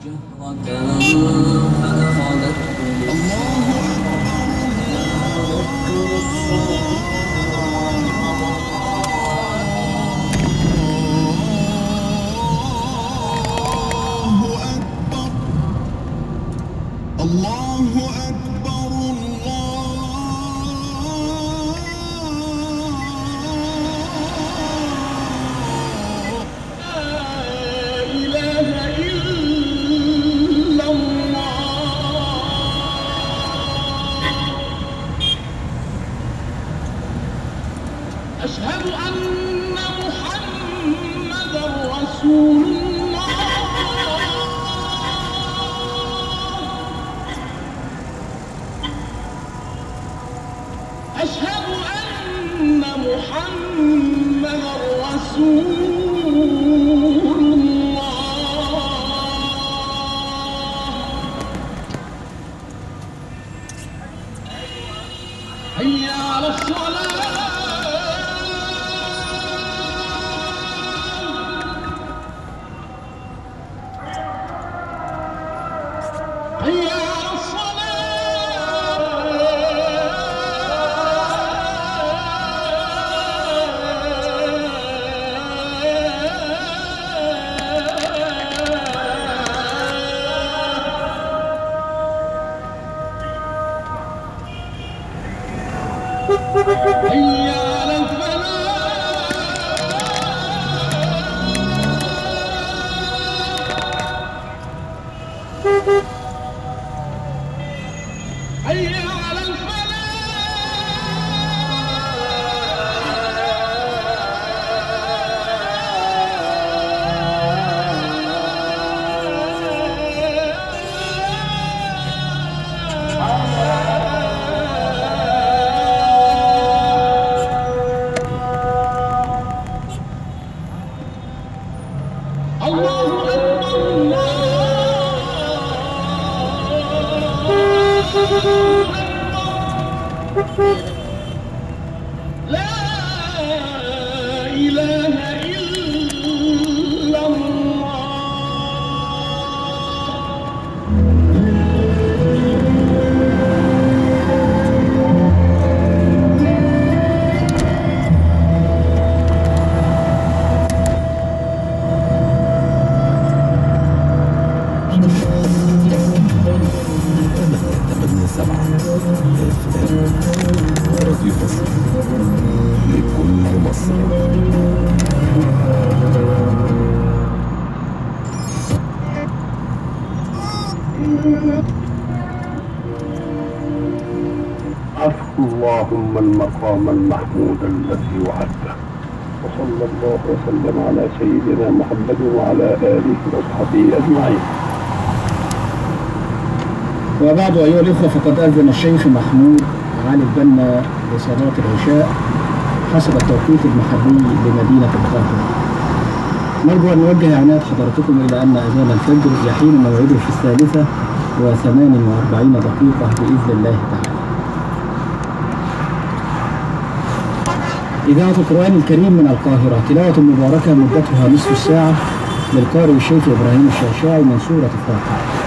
أشهد أن محمدًا رسول الله. أشهد أن محمدًا رسول الله. حي على الصلاة. حي على حي على الفلاح. حي على الفلاح. الله أكبر الله. لا إله إلا الله. راديو مصر لكل مصر. عفو اللهم المقام المحمود الذي وعدته، وصلى الله وسلم على سيدنا محمد وعلى آله وصحبه أجمعين. وبعد أيها الإخوة، فقد أذن الشيخ محمود علي البنا لصلاة العشاء حسب التوقيت المحلي لمدينة القاهرة. نرجو أن نوجه عناية حضراتكم إلى أن أذان الفجر يحين موعده في 3:48 بإذن الله تعالى. إذاعة القرآن الكريم من القاهرة، تلاوة مباركة مدتها نصف ساعة للقارئ الشيخ إبراهيم الشرشاعي من سورة الفاتحة.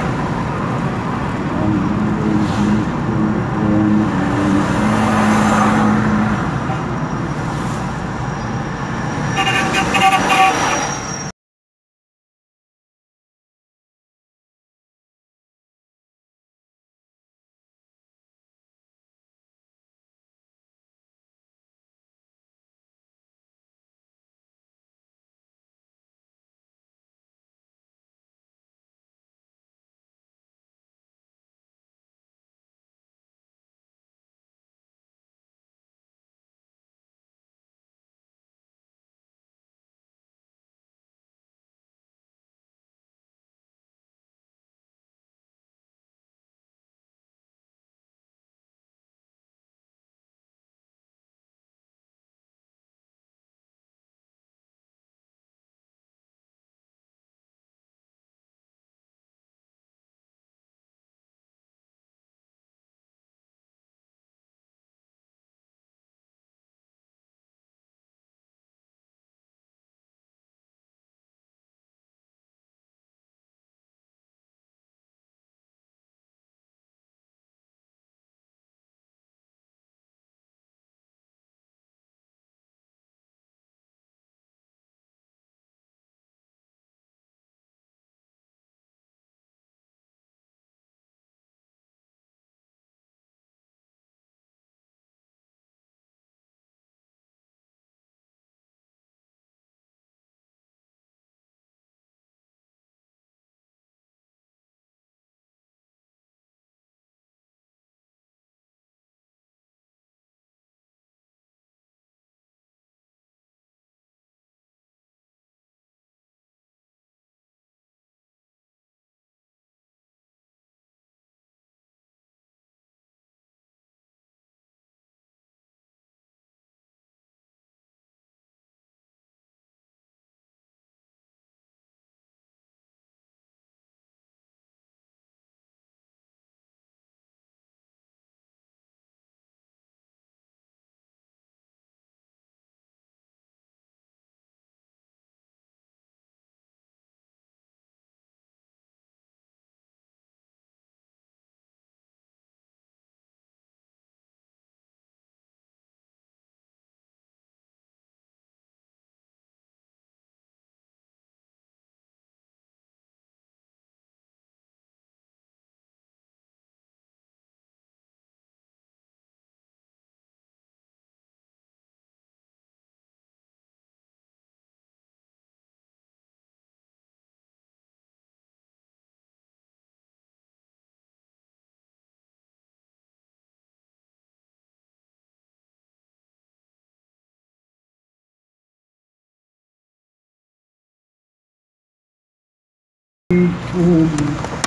عليكم